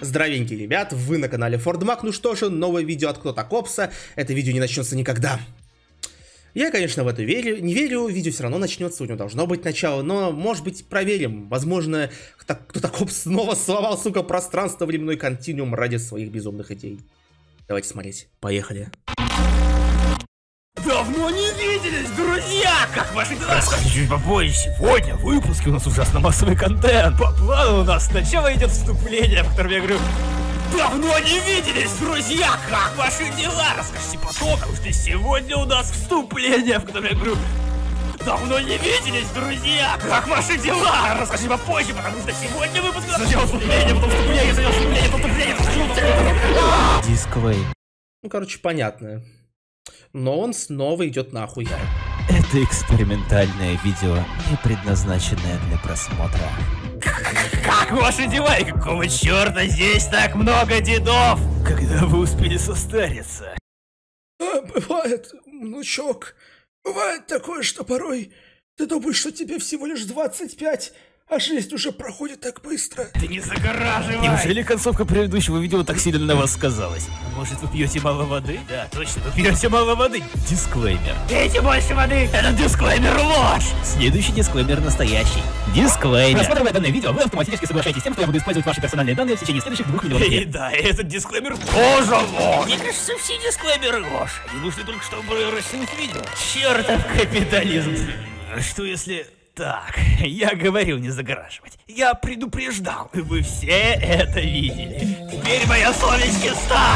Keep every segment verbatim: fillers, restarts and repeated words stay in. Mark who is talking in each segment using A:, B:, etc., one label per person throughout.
A: Здравенькие, ребят, вы на канале Фордмак. Ну что же, новое видео от Кто-то Копса. Это видео не начнется никогда. Я, конечно, в это верю, не верю, видео все равно начнется, у него должно быть начало, но, может быть, проверим. Возможно, Кто-то Копс снова сломал, сука, пространство-временной континуум ради своих безумных идей. Давайте смотреть. Поехали.
B: Давно не виделись, друзья! Как ваши дела? Расскажите чуть попозже. Сегодня в выпуске у нас ужасно массовый контент. По плану у нас сначала идет вступление, в котором я говорю: давно не виделись, друзья! Как ваши дела? Расскажите потом, потому что сегодня у нас вступление, в котором я говорю: давно не виделись, друзья! Как ваши дела? Расскажите попозже, потому что сегодня выпуск... Сначала вступление, потом вступление, сначала вступление, потом вступление.
C: Дисковый.
A: Ну, короче, понятно. Но он снова идет нахуй.
C: Это экспериментальное видео, не предназначенное для просмотра.
B: Как ваши дела? И какого черта здесь так много дедов? Когда вы успели состариться?
A: А, бывает, внучок. Бывает такое, что порой ты думаешь, что тебе всего лишь двадцать пять, а жизнь уже проходит так быстро.
B: Ты не загораживай!
C: Неужели концовка предыдущего видео так сильно на вас сказалась?
B: Может, вы пьете мало воды? Да, точно, вы пьете мало воды.
C: Дисклеймер.
B: Пейте больше воды! Это дисклеймер ложь!
C: Следующий дисклеймер настоящий. Дисклеймер.
D: Рассматривая данное видео, вы автоматически соглашаетесь с тем, что я буду использовать ваши персональные данные в течение следующих двух миллионов
B: И
D: лет.
B: да, этот дисклеймер тоже ложь! Мне кажется, все дисклеймеры ложь. Они нужны только, чтобы растянуть видео. Чертов капитализм. Что если... Так, я говорил не загораживать. Я предупреждал, и вы все это видели. Теперь моя совесть чиста!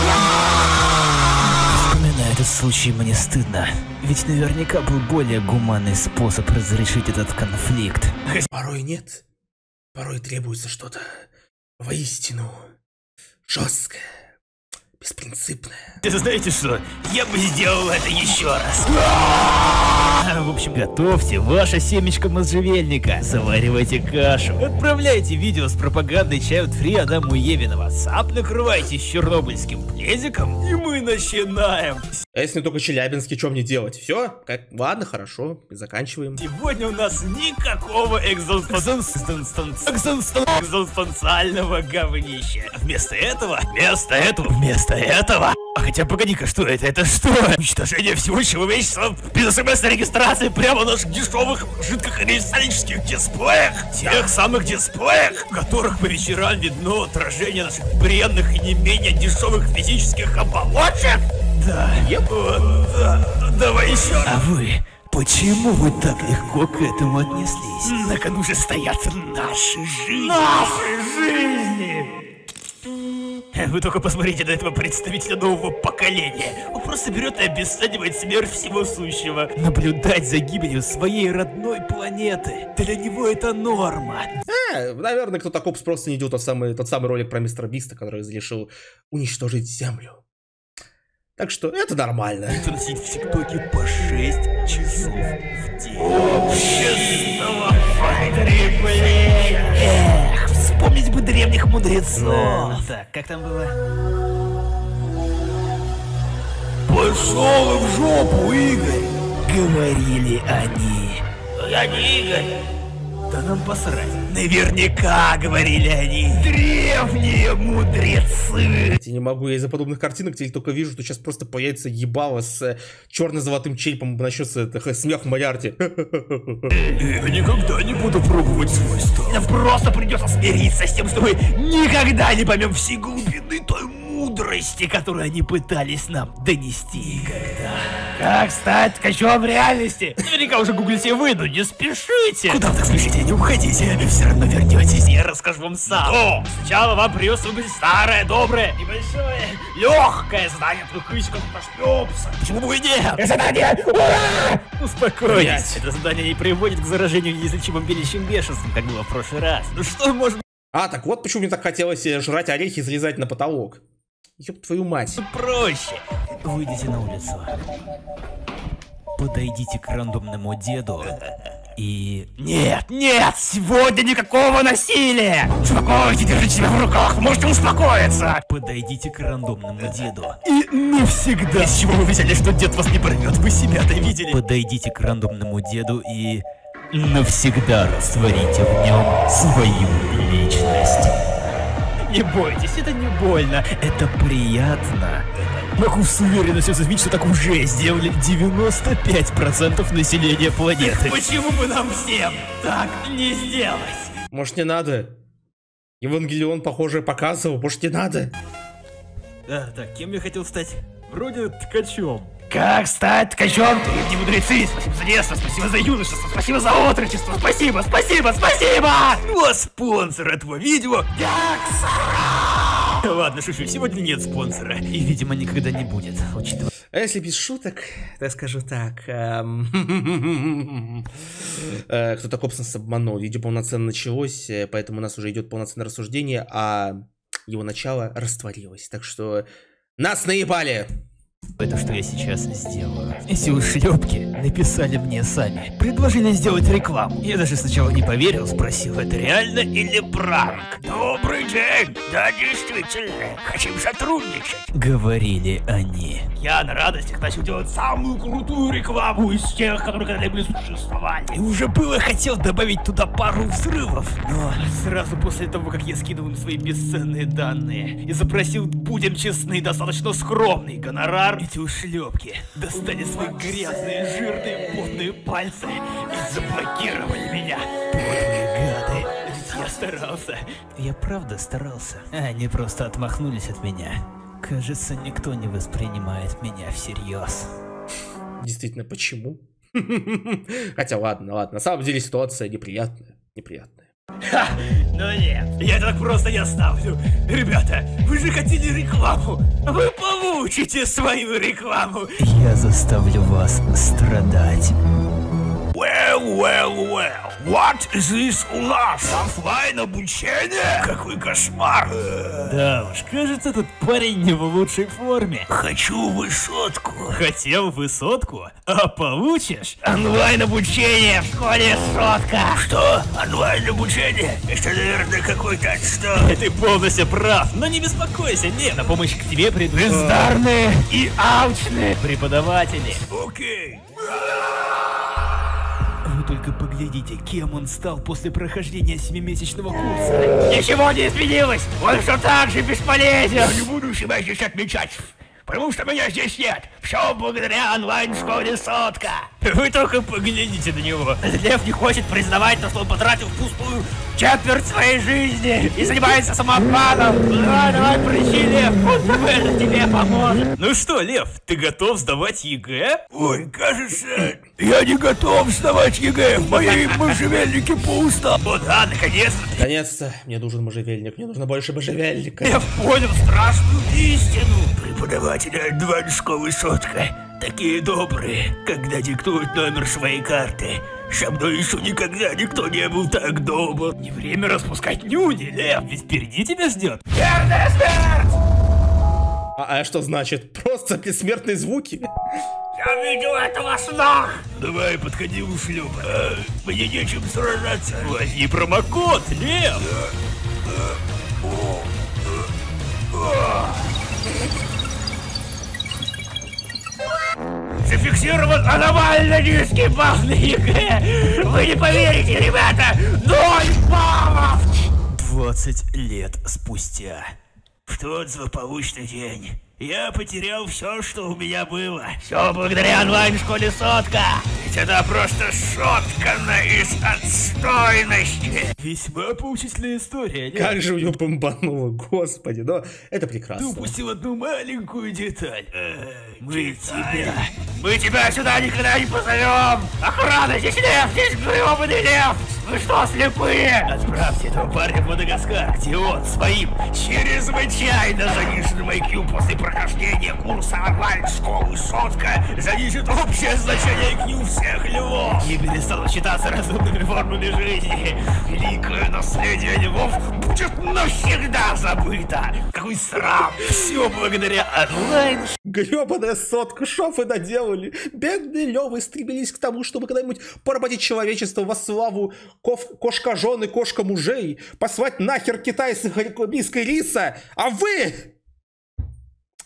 C: Вспоминая этот случай, мне стыдно. Ведь наверняка был более гуманный способ разрешить этот конфликт.
A: Порой нет. Порой требуется что-то воистину жесткое, беспринципное.
B: Знаете что? Я бы сделал это еще раз.
C: В общем, готовьте ваше семечко можжевельника, заваривайте кашу, отправляйте видео с пропагандой Child Free Адаму и Еве на WhatsApp, накрывайтесь чернобыльским пледиком, и мы начинаем.
A: А если только Челябинский, что мне делать? Все? Как? Ладно, хорошо, заканчиваем.
B: Сегодня у нас никакого экзистенциального говнища. Вместо этого, вместо этого, вместо этого... А хотя, погоди-ка, что это? Это что? Уничтожение всего человечества без смс-ной регистрации прямо на наших дешевых жидкокристаллических дисплеях? Тех самых дисплеях, в которых по вечерам видно отражение наших бренных и не менее дешевых физических оболочек? Да,
A: Еп.
B: вот, да, давай еще.
C: А вы, почему вы так легко к этому отнеслись?
B: На кону же стоят наши жизни. Наши жизни! Вы только посмотрите на этого представителя нового поколения. Он просто берет и обесценивает смерть всего сущего. Наблюдать за гибелью своей родной планеты. Для него это норма.
A: Э, наверное, Кто-то Копс просто не идет тот самый, тот самый ролик про мистера Биста, который решил уничтожить Землю. Так что это нормально.
B: Тусить в ТикТоке по шесть часов в день. Общество потребления. Эх, вспомнить бы древних мудрецов. Так, как там было? Пошел в жопу, Игорь! Говорили они. Я не Игорь. Да нам посрать. Наверняка говорили они. Древние мудрецы.
A: Я не могу, я из-за подобных картинок теперь только вижу, что сейчас просто появится ебало с э, черно-золотым черепом, начнется это, смех в Мариарте.
B: Я никогда не буду пробовать свой стол. Нам просто придется смириться с тем, что мы никогда не поймем всей глубины той мудрости, которую они пытались нам донести. Когда? Как стать ткачом реальности? Наверняка уже гуглите вы, но не спешите. Куда вы так спешите? Не уходите. Вы все равно вернетесь, я расскажу вам сам. Но сначала вам придется выбрать старое, доброе, небольшое, легкое задание. Только прошлепся. Почему бы и нет? Задание! Ура! Успокойтесь. Это задание не приводит к заражению неизлечимым беличьим бешенством, как было в прошлый раз. Ну что может
A: А, так вот почему мне так хотелось э, жрать орехи и залезать на потолок. Ёб твою мать.
B: проще?
C: Выйдите на улицу. Подойдите к рандомному деду и...
B: Нет, нет, сегодня никакого насилия! Успокойтесь, держите себя в руках, вы можете успокоиться!
C: Подойдите к рандомному деду.
B: И навсегда! Из чего вы взяли, что дед вас не порвет? Вы себя-то видели?
C: Подойдите к рандомному деду и... навсегда растворите в нем свою личность. Не бойтесь, это не больно, это приятно. Могу с уверенностью заявить, что так уже сделали девяносто пять процентов населения планеты.
B: Почему бы нам всем так не сделать?
A: Может, не надо? Евангелион, похоже, показывал. Может, не надо?
C: Да, так, кем я хотел стать? Вроде ткачом.
B: Как стать ткачом? Древние мудрецы, спасибо за детство, спасибо за юношество, спасибо за отрочество, спасибо, спасибо, спасибо!
C: Ну а спонсор этого видео... Ладно, шучу, сегодня нет спонсора. И, видимо, никогда не будет, учитывая...
A: А если без шуток, то я скажу так. эм, э, Кто-то Копс нас обманул. Видео полноценно началось, э, поэтому у нас уже идет полноценное рассуждение, а его начало растворилось. Так что нас наебали!
C: Это что я сейчас сделаю. Эти ушлепки написали мне сами. Предложили сделать рекламу. Я даже сначала не поверил, спросил, это реально или пранк.
B: Добрый день! Да, действительно, хотим сотрудничать.
C: Говорили они.
B: Я на радостях начал делать самую крутую рекламу из тех, которые когда-либо существовали.
C: И уже было хотел добавить туда пару взрывов, но сразу после того, как я скинул им свои бесценные данные и запросил, будем честны, достаточно скромный гонорар, эти ушлепки достали свои грязные, жирные, потные пальцы и заблокировали меня. Подлые гады. Ведь я старался. Я правда старался. Они просто отмахнулись от меня. Кажется, никто не воспринимает меня всерьез.
A: Действительно, почему? Хотя ладно, ладно. На самом деле ситуация неприятная. Неприятная.
B: Ха! Ну нет, я так просто не оставлю. Ребята, вы же хотели рекламу. Вы получите свою рекламу.
C: Я заставлю вас страдать.
B: Well, well, well. What is this у нас? Оффлайн обучение? Какой кошмар.
C: Да уж, кажется, этот парень не в лучшей форме.
B: Хочу высотку.
C: Хотел высотку, а получишь?
B: Онлайн обучение в школе сотка. Что? Онлайн обучение? Это, наверное, какой-то отстой.
C: Ты полностью прав, но не беспокойся, нет, на помощь к тебе придут
B: бездарные и алчные
C: преподаватели.
B: Окей.
C: Вы только поглядите, кем он стал после прохождения семимесячного курса.
B: Ничего не изменилось! Он все так же бесполезен! Я не буду себя здесь отмечать, потому что меня здесь нет. Все благодаря онлайн-школе сотка.
C: Вы только поглядите на него.
B: Лев не хочет признавать то, что он потратил впустую четверть своей жизни и занимается самообманом. Давай, давай, прыщи, Лев, он в этом тебе поможет.
C: Ну что, Лев, ты готов сдавать ЕГЭ?
B: Ой, кажется, я не готов сдавать ЕГЭ. В моей можжевельнике пусто. О да, наконец-то.
A: Наконец-то, мне нужен можжевельник, мне нужно больше можжевельника.
B: Я понял страшную истину. Преподаватели онлайн-школы сотка такие добрые, когда диктуют номер своей карты. Со мной еще никогда никто не был так добр.
C: Не время распускать нюни, Лев, ведь впереди тебя ждет.
B: Верная смерть!
A: А, а что значит? Просто бессмертные звуки?
B: Я видел это во снах! Давай, подходи, ушлеп. А, мне нечем сражаться.
C: Возьми промокод, Лев!
B: Зафиксирован аномально низкий балл на ЕГЭ! Вы не поверите, ребята! Ноль баллов!
C: двадцать лет спустя.
B: В тот злополучный день я потерял все, что у меня было. Все благодаря онлайн-школе сотка. Ведь это просто соткано из отстойности.
C: Весьма поучительная история, нет?
A: Как же у него бомбануло, господи, но это прекрасно.
C: Ты упустил одну маленькую деталь.
B: Мы тебя... Мы тебя сюда никогда не позовем! Охрана, здесь лев! Здесь гребаный лев! Вы что, слепые?
C: Отправьте этого парня в Мадагаскар, где он своим
B: чрезвычайно заниженным ай кью после прохождения курса онлайн-школы сотка занижит общее значение ай кью всех львов и перестанут считаться разумными формами жизни. Великое наследие львов будет навсегда забыто. Какой срам! Все благодаря онлайн.
A: Гребаная сотка, шо вы наделали? Бедные лёвы стремились к тому, чтобы когда-нибудь поработить человечество во славу кошка-жен и кошка-мужей, послать нахер китайцев и колумбийской риса, а вы...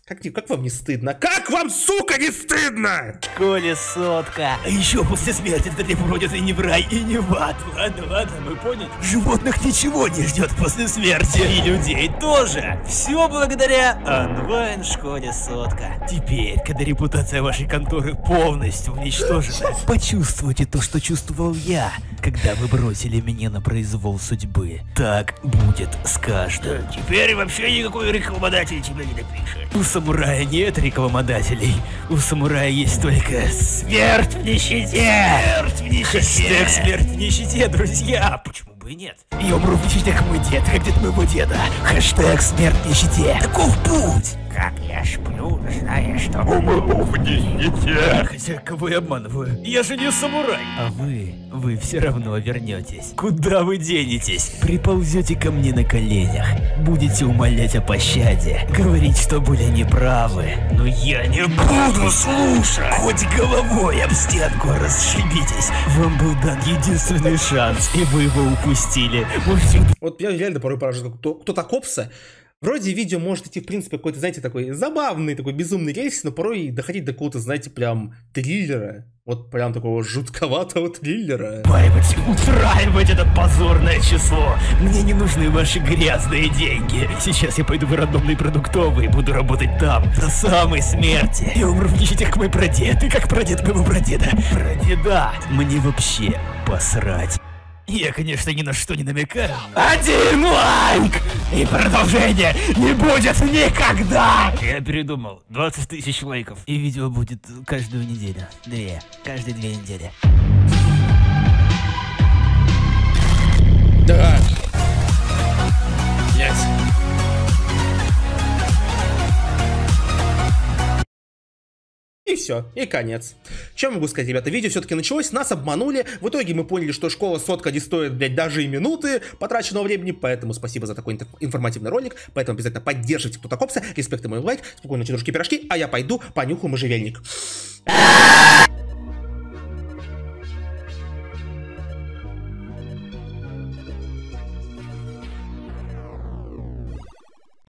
A: Как, как вам не стыдно? Как вам, сука, не стыдно?
C: В школе сотка.
B: А еще после смерти это не входит и не в рай, и не в ад.
C: Ладно, ладно, мы поняли.
B: Животных ничего не ждет после смерти.
C: И людей тоже. Все благодаря онлайн-школе сотка. Теперь, когда репутация вашей конторы полностью уничтожена, почувствуйте то, что чувствовал я, когда вы бросили меня на произвол судьбы. Так будет с каждым.
B: Теперь вообще никакой рекламодатель тебя не напишет.
C: У самурая нет рекламодателей. У самурая есть только смерть в нищете.
B: Смерть в нищете.
C: Хэштег смерть в нищете, друзья. Почему бы и нет?
B: Я умру в нищете, как мой дед, как дед моего деда. Хэштег смерть в нищете. Таков путь. Как я сплю, зная, что умру в нищете.
C: Хотя, кого я обманываю? Я же не самурай. А вы, вы все равно вернетесь. Куда вы денетесь? Приползете ко мне на коленях. Будете умолять о пощаде. Говорить, что были неправы. Но я не буду слушать.
B: Хоть головой об стенку расшибитесь.
C: Вам был дан единственный шанс, и вы его упустили. Можете...
A: Вот я реально порой поражаюсь, кто, кто-то копса. Вроде видео может идти, в принципе, какой-то, знаете, такой забавный, такой безумный рейс, но порой доходить до какого-то, знаете, прям триллера. Вот прям такого жутковатого триллера.
C: Устраивать, устраивать это позорное число. Мне не нужны ваши грязные деньги. Сейчас я пойду в рандомный продуктовый и буду работать там, до самой смерти. Я умру в нищете, как мой прадед, и как прадед моего прадеда. Прадеда. Мне вообще посрать. Я, конечно, ни на что не намекаю.
B: Один лайк! И продолжение не будет никогда!
C: Я передумал. двадцать тысяч лайков. И видео будет каждую неделю. Две. Каждые две недели.
A: Да. Блять. И все, и конец. Что могу сказать, ребята, видео все-таки началось, нас обманули, в итоге мы поняли, что школа сотка не стоит, блядь, даже и минуты потраченного времени, поэтому спасибо за такой информативный ролик, поэтому обязательно поддержите кто-то копса, респект и мой лайк, спокойной ночи, дружки, пирожки, а я пойду понюхаю можжевельник.